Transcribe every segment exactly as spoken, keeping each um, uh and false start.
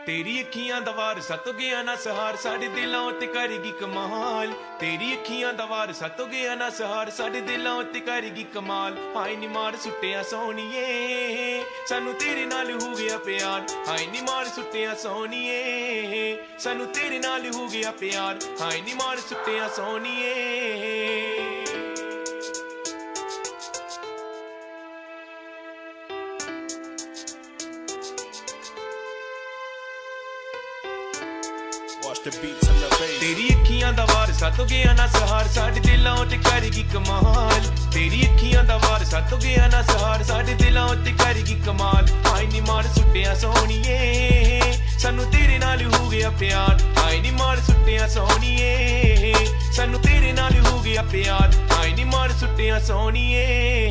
तेरी अखियां दा वार सत गया ना सहार साडे दिलों ते करेगी कमाल। तेरी अखियां दा वार सत गया ना सहार साडे दिलों ते करेगी कमाल। हाय नी मार सुट्टिया सोहणिए सानू तेरे नाल हो गया प्यार। हाय नी मार सुट्टिया सोहणिए सानू तेरे नाल हो गया प्यार। हाय नी मार सुट्टिया सोहणिए। तेरी अखियां दा वार सत गया ना सहार साडे दिलों ते करेगी कमाल। तेरी अखियां दा वार सत गया ना सहार साडे दिलों ते करेगी कमाल। हाय नी मार सुट्टिया सोहणिए सानू तेरे नाल हो गया प्यार। हाय नी मार सुट्टिया सोहणिए सानू तेरे नाल हो गया प्यार। हाय नी मार सुट्टिया सोहणिए।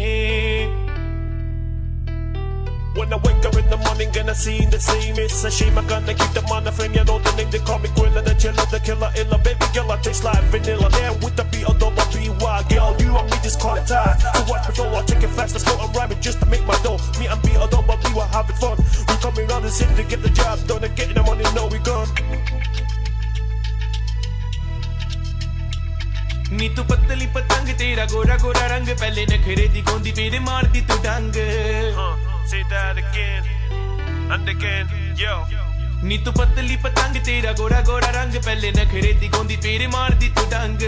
When I wake up in the morning and I see the same, it's a shame I gotta keep them on the frame. You know the name, they call me Gorilla, the chiller, the killer, illa. Baby girl, I taste like vanilla. There with the B, although I be wild. Girl, you and me just call it time. So watch me flow, I'll take it fast, let's go, I'm rhyming just to make my dough. Me and B, although I be, we're having fun. We coming around the city to get the job done and getting the money, know we gone. नी तू पतली पतंग तेरा गोरा गोरा रंग पहले नखरे दी गोंदी मेरे मार दी तू डंग। Say that again and again, yo. नी तू पतली पतंग तेरा गोरा गोरा रंग पहले नखरे दी गोंदी तेरे मार दी तू डंग।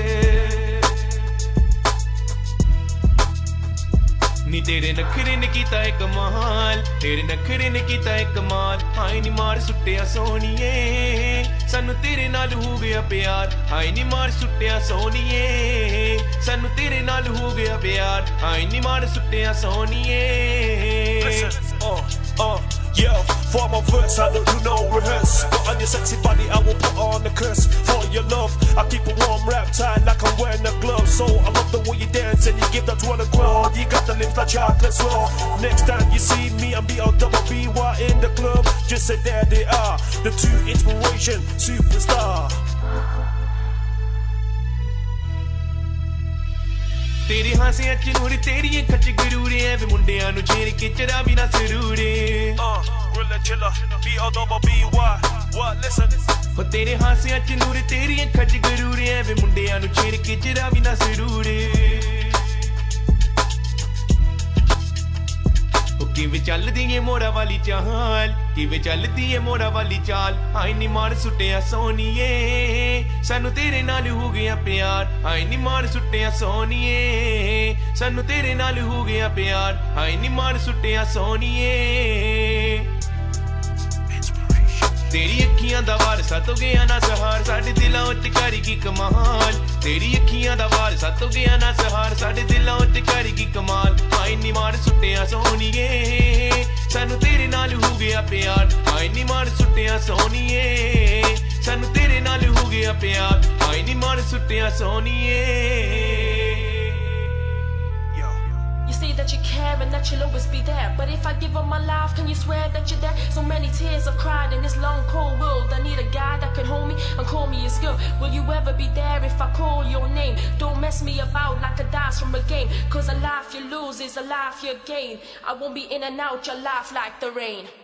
नी तेरे नखरे ने कीता है कमाल। तेरे नखरे ने कीता है कमाल। हाय नी मार सुट्टिया सोहणिए सानू तेरे नाल हो गया प्यार। हाय नी मार सुट्टिया सोहणिए सानू तेरे नाल हो गया प्यार। हाय नी मार सुट्टिया सोहणिए। Listen, uh, uh, yo, for my verse I don't do no rehearse, but on your sexy body I will put on the curse. For your love, I keep a warm wrap tight like I'm wearing a glove. So I love the way you dance and you give that one a glow. You got the lips like chocolate swirl. Next time you see me, I'm B O double B Y in the club. Just say there they are, the two inspiration superstar. तेरी हासियां च नूर तेरी अखां च गरूरे ऐ वे मुंडियां नू छेड़ के चरा भी ना सरूरे। Uh, Gorilla chiller, B O double B Y. What? Listen. हो तेरे हासियां च नूर तेरी अखां च गरूरे ऐ वे मुंडियां नू छेड़ के चरा भी ना सरूरे। किवें चलदी ए मोरा वाली चाल, किवें चलदी ए मोरा वाली चाल। हाय नी मार सुट्टिया सोहणिए सानू तेरे नाल हो गया प्यार। हाय नी मार सुट्टिया सोहणिए सानू तेरे नाल हो गया प्यार। हाय नी मार सुट्टिया सोहणिए। तेरी अखियां दा वार सत गया ना सहार साडे दिलों ते करेगी कमाल। तेरी अखियां दा वार सत गया ना सहार साडे दिलों ते करेगी कमाल। हाय नी मार सुट्टिया सोहणिए सानू तेरे नाल हो गया प्यार। हाय नी मार सुट्टिया सोहणिए सानू तेरे नाल हो गया प्यार। हाय नी मार सुट्टिया सोहणिए। You say that you care and that you'll always be there, but if I give up my life, can you swear that you're there? So many tears I've cried in this long cold world. I need a guy that can hold me and call me his girl. Will you ever be there if I call your name? Don't mess me about like a dice from a game, cause a life you lose is a life you gain. I won't be in and out your life like the rain.